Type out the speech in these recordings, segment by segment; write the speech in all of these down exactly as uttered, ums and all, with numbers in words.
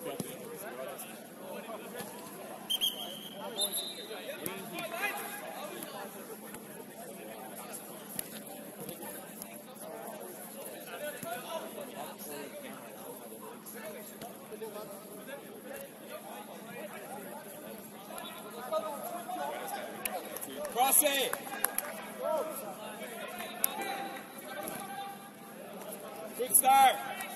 Cross it! Good start!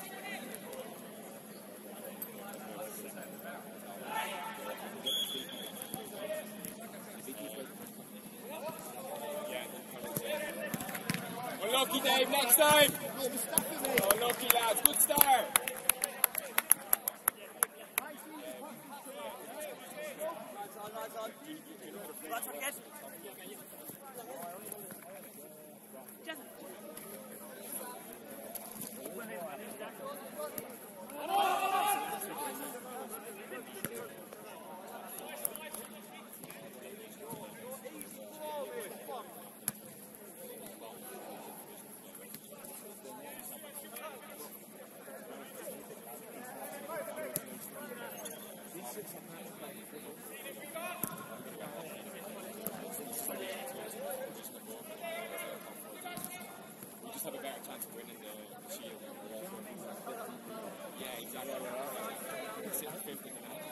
Unlucky, Dave, next time! Unlucky, lads, good start! Have a better chance of winning the, the shield. Yeah, exactly. It's in fifth in the night.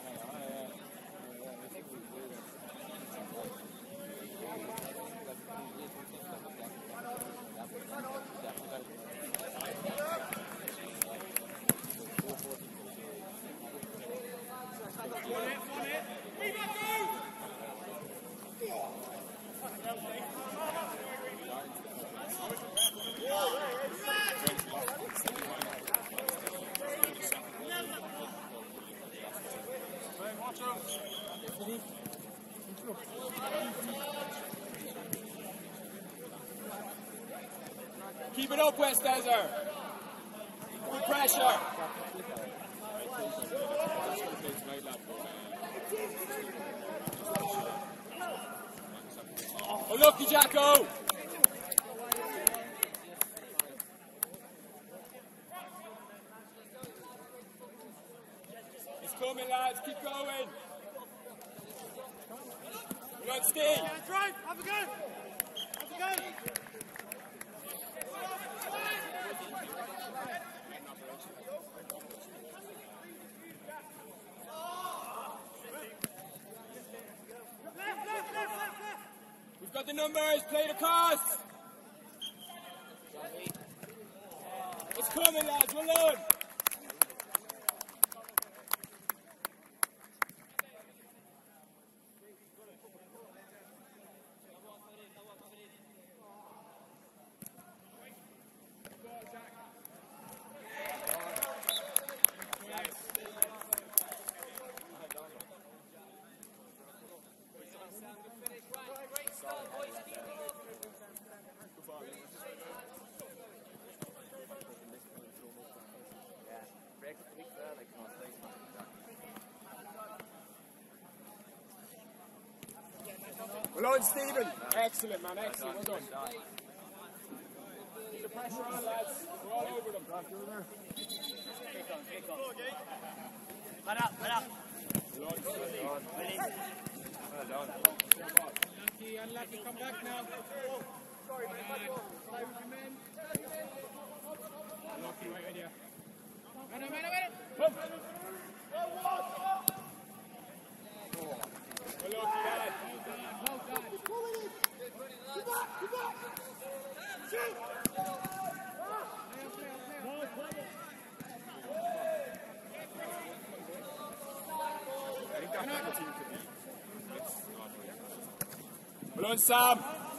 Keep it up, West Desert. Good pressure. Oh, lucky, Jacko. It's coming, lads. Keep going. Come on, Steve. That's right. Have a go. Have a go. We've got the numbers, play the cost. It's coming, lads, well done. Well done, Stephen. Excellent, man. Excellent. Well done. Keep the pressure on, lads. We're all over them. Kick on, kick on. Let up, let up. Well done. Well done. Unlucky, unlucky. Come back now. Sorry, man. Unlucky, right with you. Man, man, man. Come. Well lucky, lad. Well done. Come back, come back. Shoot. Well done, Sam.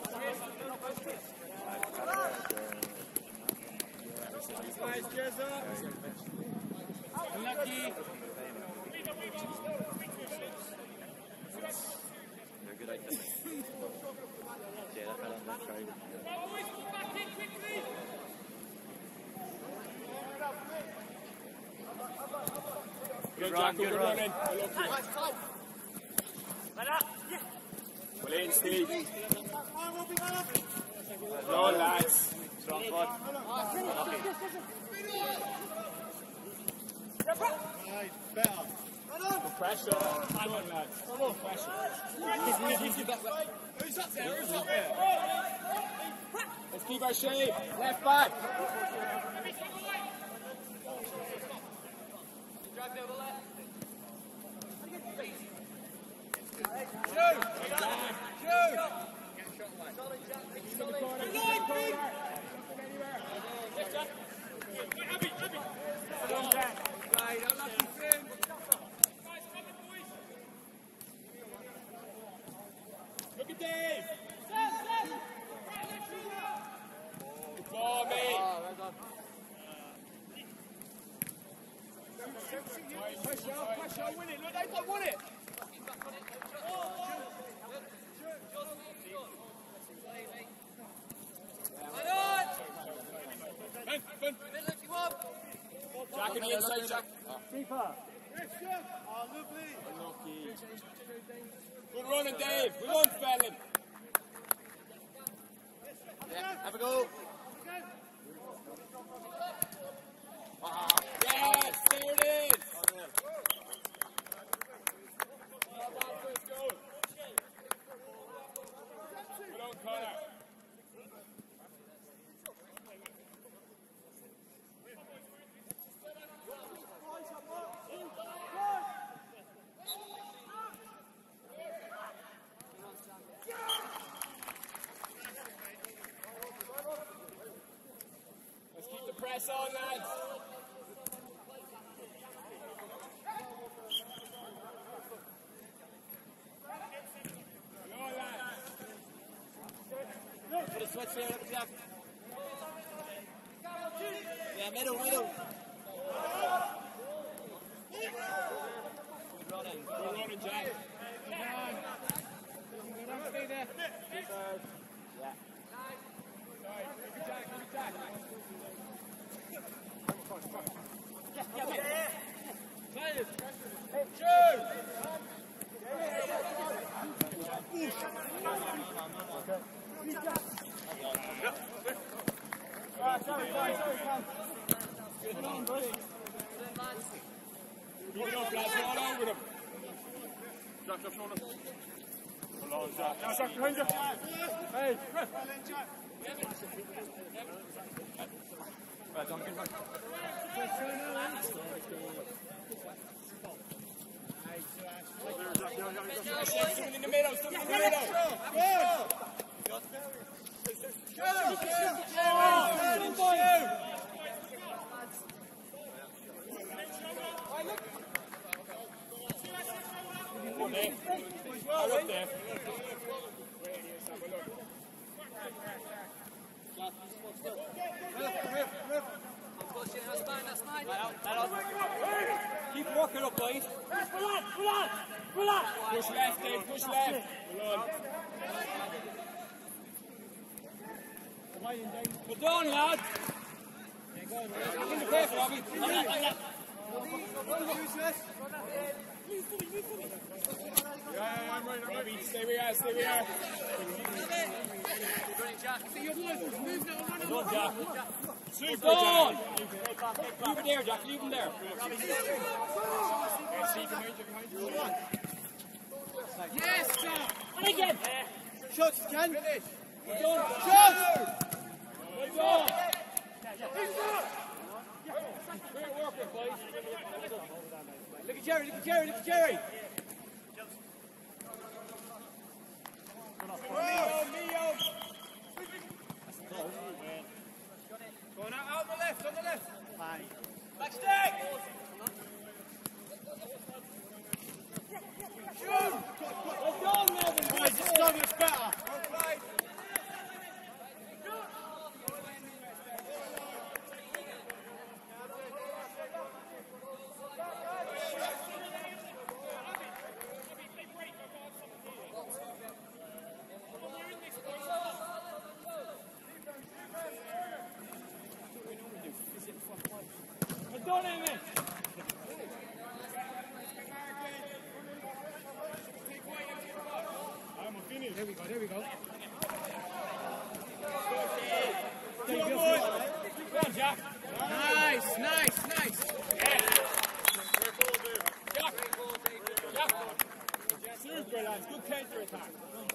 Nice, Jezza. Unlucky. They're good ideas. Yeah, that fell on the trade. Good run, good running. Well in, Steve. Well done, lads. Strong foot. Right, better. pressure. Come on, lads. Come on, pressure. Who's up there? Who's up there? Let's keep our shape. Left back. Drive down the left. Look at Dave. Good ball, mate. Pressure, pressure, win it. Look, they've got won it. Jack in the inside, Jack. Keeper. Oh, lovely. Unlucky. Good running, Dave. Good run, Fallon. Yeah, have a go. Ah, yes, there it is. Well done, first goal. Good on, Connor. Let's keep the press on, lads. Come on, lads. Put a switch there, look at Jack. Yeah, middle, middle. Good running. Good running, Jack. Stay there. Yeah. Sorry, look at Jack, look at Jack. Keep it up, lads, all over them. Jack, up shoulder. Hold on, Jack. Jack, Jack, behind you. Hey, right, Duncan. Something in the middle, something in the middle. Go on there. Well up there. Keep walking up, boys. Push left, Dave, push left. Hold on. Well done, lads. In the pace, Robbie. Like that, like that. Yeah, yeah, I'm right, I'm right. Stay where you are, stay where you are. Good, Jack. Super, Done. Jack. Leave it there, Jack. Leave him there. Yes, Jack. And again. Shots, Ken. Finish. Done. Shots. Well done. Great working, boys. Look at Jerry, look at Jerry, look at Jerry. Mio, Mio. Going out, out the left, on the left. Fine. Back stick. Shoot. Well done, Melvin. Boys, it's so much better. Well done, Amy. There we go, there we go. Come on, boys. Go on, Jack. Nice, nice, nice. Yeah. Jack. go, lads. Good counter attack.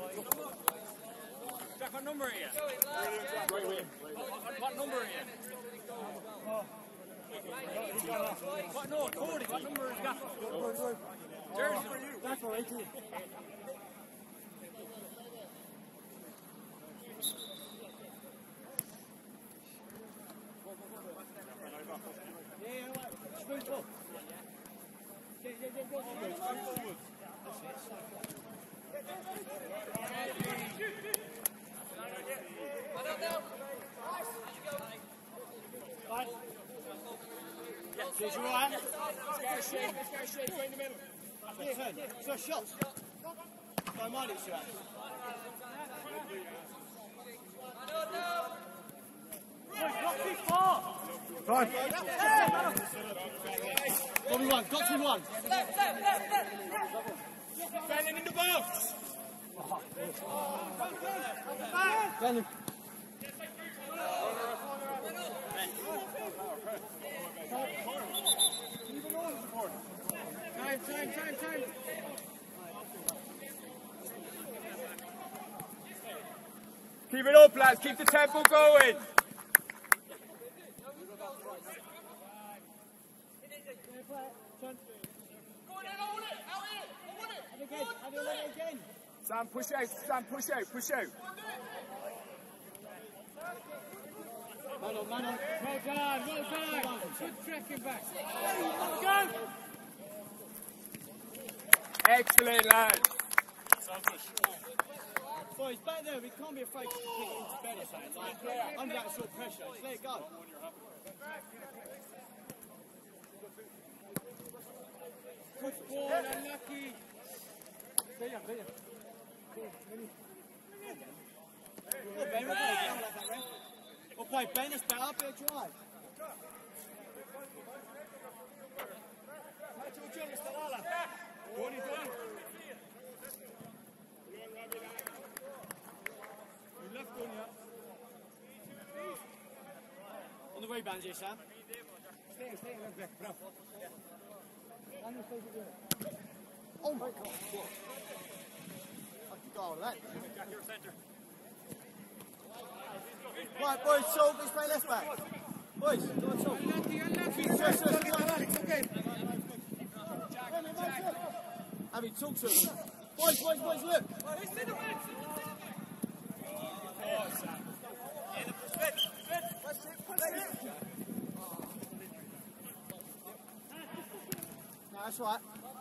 Jack, what number are you? Right, wait. What, what number are you? What, no, Cody, what number is that? Jersey. That's for eighteen. Did you right? Let's go shake, let's go shake, go in the middle. Turn. So shots. Don't mind it, Siraj. Time. Got me one, got me one. Failing in the box. Daniel. Time, time, time, time. Keep it up, lads. Keep the tempo going. Sam, push out. Sam, push out. Push out. Man on, man on. Well done, well done. Good tracking back. Go! Excellent, lads. Boys, back there, we can't be afraid to kick it into bed or something. Like, under that sort of pressure, just let it go. Good ball, unlucky. Oh, Ben, we'll play down like that, Ren. We'll play Ben, it's better, bit of drive. On the rebounds here, Sam. Oh my God. Fucking goal, that. Right, boys, so let's play left back. Boys, go on, so. Unlucky, unlucky. Sir, sir, Alex, okay. Abby, talk to him. Boys, boys, boys, look. No, that's right.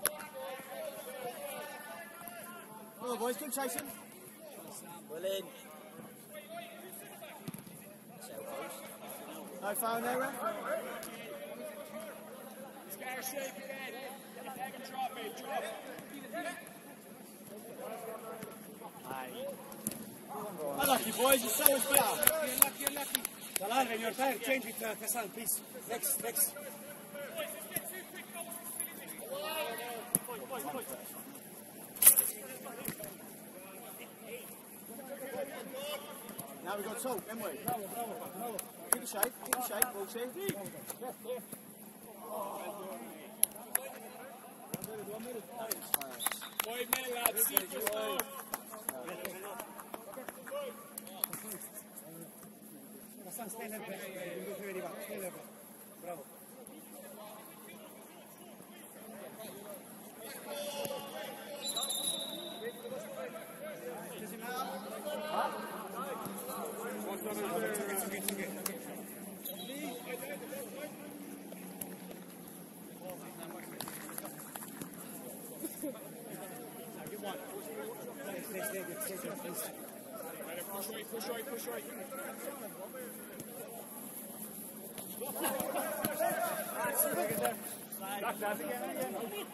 Come on, boys, keep chasing. Well in. No foul there, Ren? Let's get our shape again. Take and drop it. Drop. Unlucky, boys, it's so much better. Unlucky, unlucky. Talal, when you're tired, change it to Hassan, please. Next, next. Now we've got talk, haven't we? Bravo, bravo, bravo. Keep the shape, keep the shape, Walshy. Five men, lads. Sit just now. Hassan, stay there, stay there. Bravo. Does it matter? Huh? It's okay, it's okay. Good one. Stay, stay, stay, stay, stay. Push right, push right, push right. Back that again, again.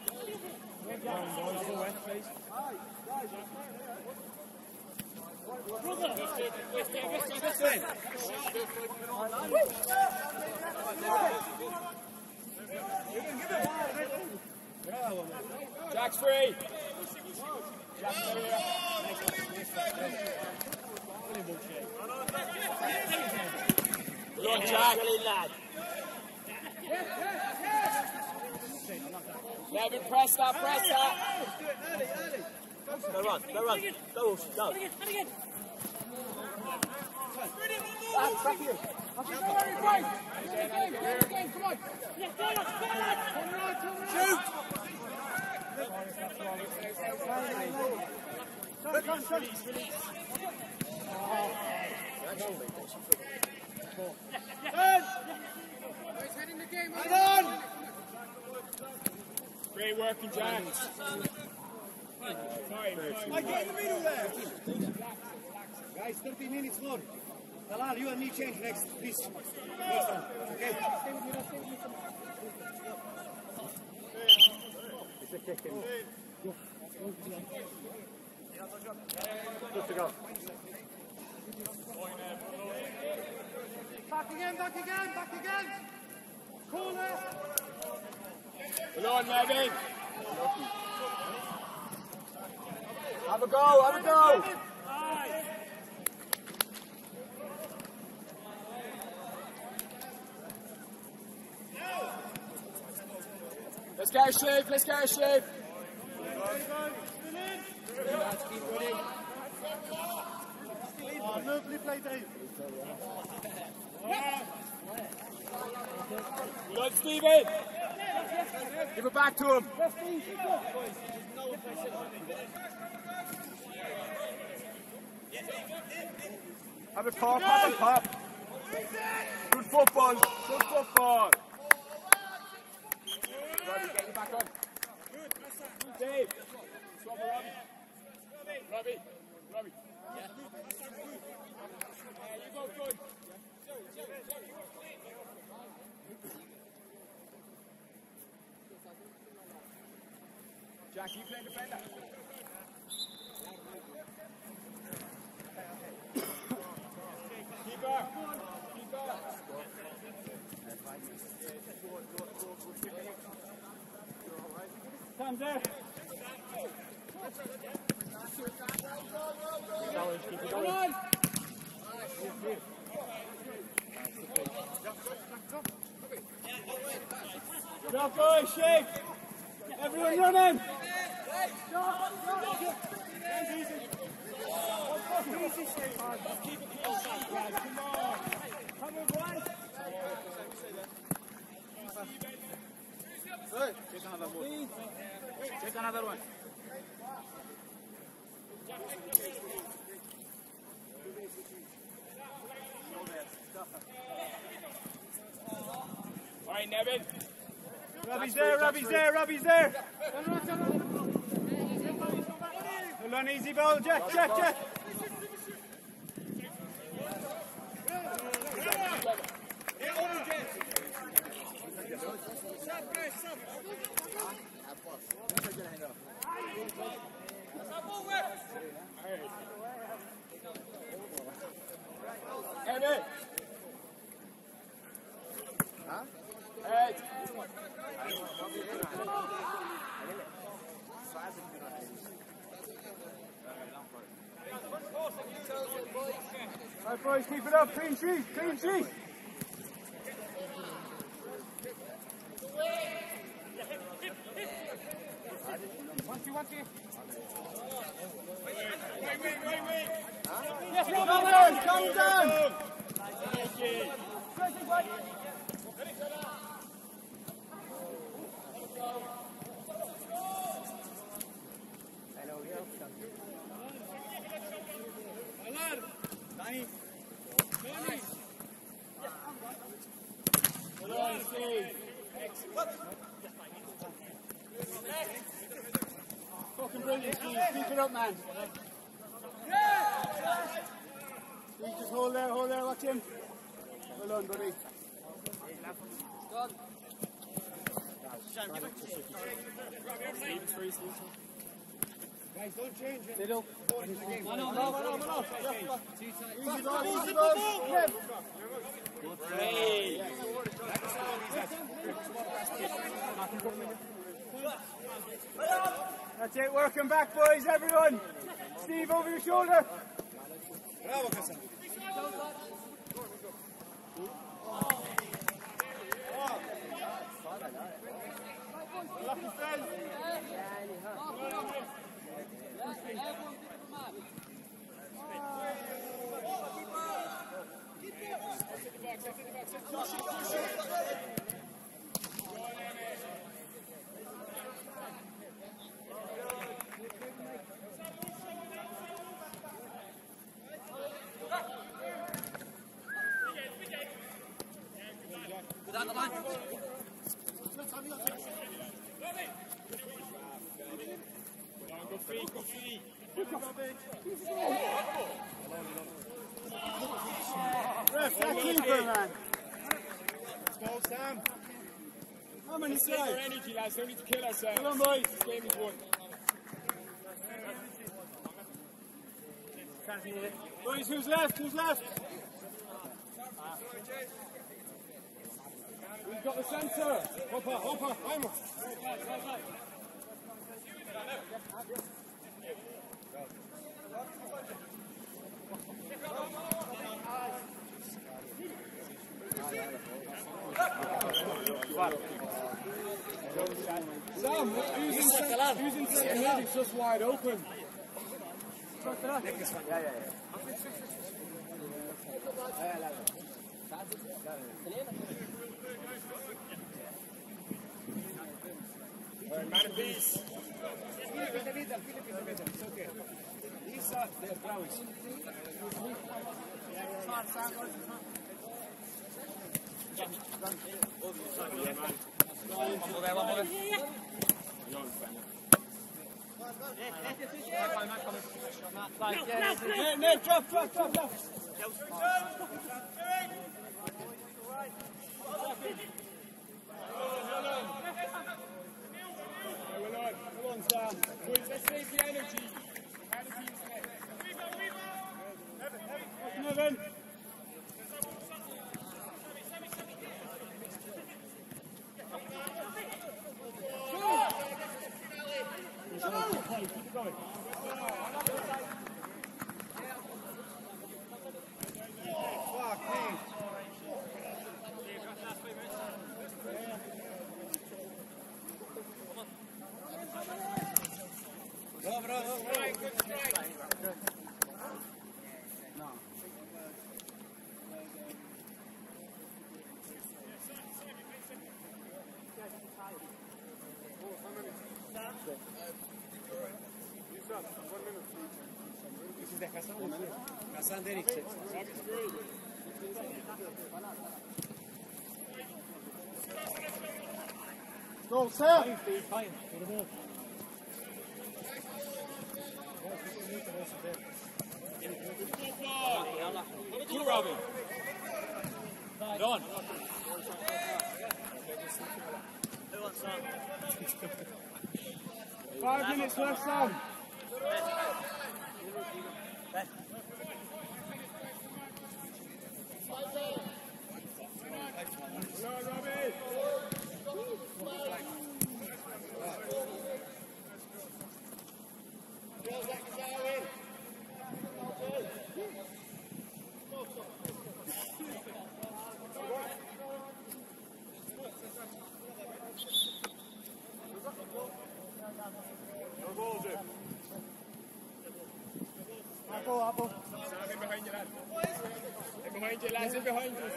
Go west, please. Brother! Jack's free. Jack's free. Good on, Jack. Levin, press that, press that. Go run, go run. Go, Walsh, go. And again, and again. Back, back here. Shoot! Great working, Jack. I get in the middle there. Guys, thirty minutes more. Talal, you and me change next, please. Next time, okay? It's a kick in. Good to go. Back again, back again, back again. Corner. Come on, Nevin. Have a go, have a go. Let's get a shape, let's get a shape. Oh, lovely play, Dave. Good on, Stephen. Give it back to him. Have a pop, have a pop. Good football, good football. Robbie, get you back on. Dave. Swap for Robbie. Robbie, Robbie. Yeah. You go good. Jack, you playing defender. Keeper. Keeper. Tom's there. Come on. Good up, boys, shape. Everyone running. Easy, shape. Keep it close. Come on. Come on, boys. Good. Take another one. Take another one. All right, Nevin. Robbie's there, Robbie's there, Robbie's there. Hold on, easy ball, Jack, Jack, Jack. Evan. Huh? Ed. Right, boys, keep it up. Clean sheet, clean sheet. One, two, one, two. Wait, wait, wait, wait. Yes, come down, come down. Danny. Hold on, Steve. Fucking brilliant, Steve. Keep it up, man. Steve, just hold there, hold there, watch him. Well done, buddy. Steven's free, Steven's free. Guys, don't change it. Middle. No, no, no, no, no, no. Easy ball, easy ball. Hey. That's it, working back, boys, everyone. Steve, over your shoulder. Bravo, Cassan. Lucky friend. around the line. Go free, go free. Ref, that keeper, man. Let's go, Sam. How many Save our strikes? energy, lads. Don't need to kill ourselves. Come on, boys. This game is won. Boys, who's left? Who's left? Who's got the sensor? Hopper, hopper, I'm Sam, who's in second? Who's in second? It's just wide open. Yeah, yeah, yeah. Alright, man of peace. It's okay. These are the browns. One more there, one more there. Nate, Nate, drop, drop, drop, drop. Well on. Come on, Sam. Boys, let's save the energy. Man of peace next. Evan. Keep going. Fuck me. Go, bro. Strike, good strike. This is the Hassan. Hassan Derek. Go, Sam. Good, Robin. Go on. Five minutes left, Sam. Come on, Robin. Apple, apple. Sam, in behind you, lad. In behind you, lads. In behind you.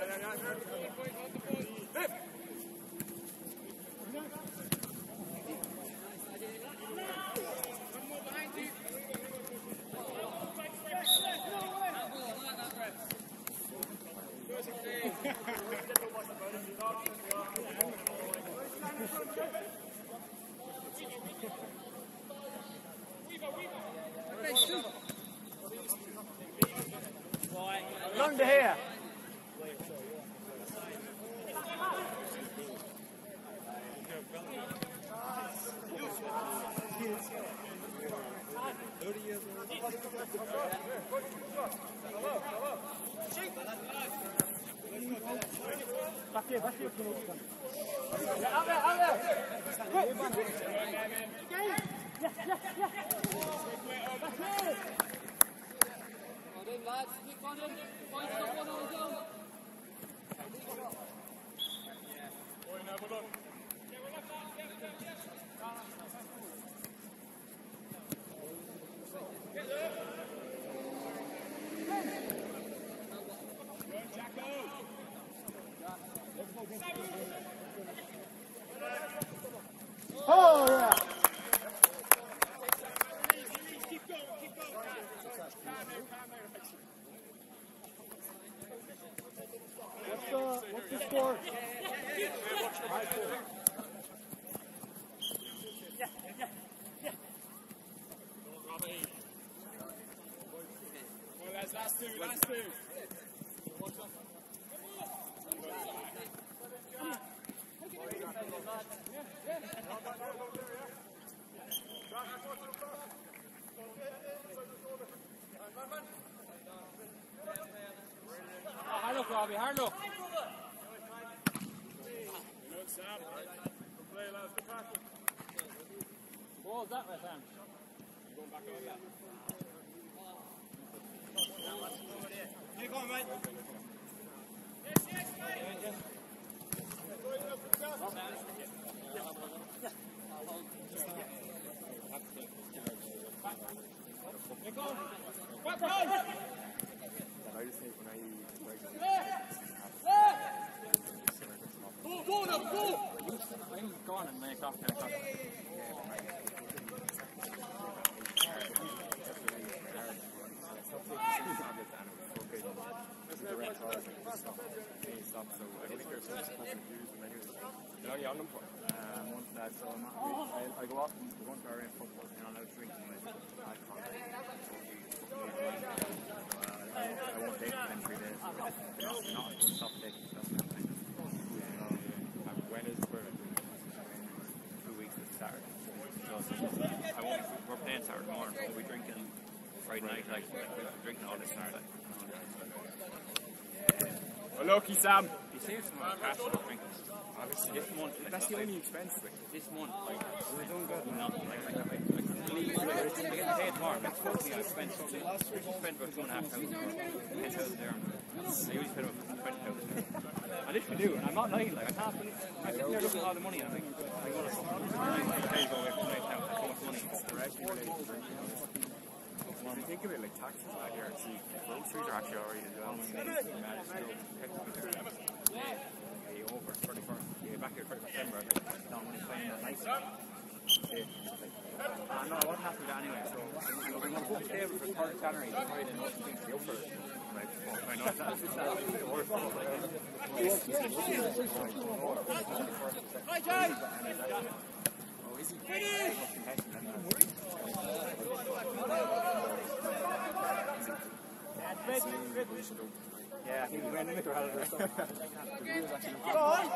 Long to here. Back here, back here. Out there, out there. Lads, keep on in. Find stuff on our zone. Oh, yeah. Keep going, keep going. Calm out, calm out. What's the, what's the score? Last two, last two. Oh, hard look, Robbie, hard look. Good look, Sam. Good play, lads. Good tackle. What was that, West Ham? Going back on that. Keep going, mate. I just think when I Go, go now, go! I'm going and make off ten o'clock. So I'm, I, I go off and go into our own football and I'm out drinking with bad contact. I, I won't take it in three days. Not, not going to stop taking stuff. Um, when is for two weeks is Saturday. So I won't, we're playing Saturday morning. We'll be drinking Friday night. Like, we'll be drinking all this Saturday. Well, lucky, Sam. You save some of the cash for drinking. Obviously, this month, like, That's the only expense. Like. this month, like, we're doing good. Not, like, like, like, like, leave it, like, to get paid tomorrow. Next month, I spent, I spent about two and a half thousand euros. ten thousand there. I usually spend about twenty thousand there. I literally do, and I'm not lying, like, I can't believe I'm sitting there looking at all the money, and I'm like, I'm going to pay go away from my account, that's so much money. When you think of it, like taxes out here, see, groceries are actually already as well. Pay over thirty-first, yeah, back here thirty-first December, I think, down when it's playing that night. I know what happened with that anyway, so I'm going to book the table for the third of January, so Friday, and nothing to be up for it. Like, I know it's not the worst. Hi, Jay! Oh, is he? Finish! Yeah, I think we went in the crowd or something. Go on!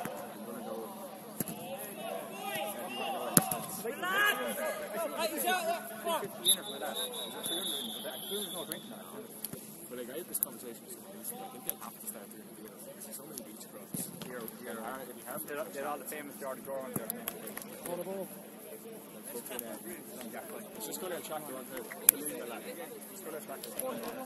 But like, I had this conversation with somebody recently. I think they'll have to start doing the deals. There's so many beach clubs. Here, here, If you have they're, they're all the famous Jordan Gorman there. Let's just go there and track the one through. Just go there and track the one.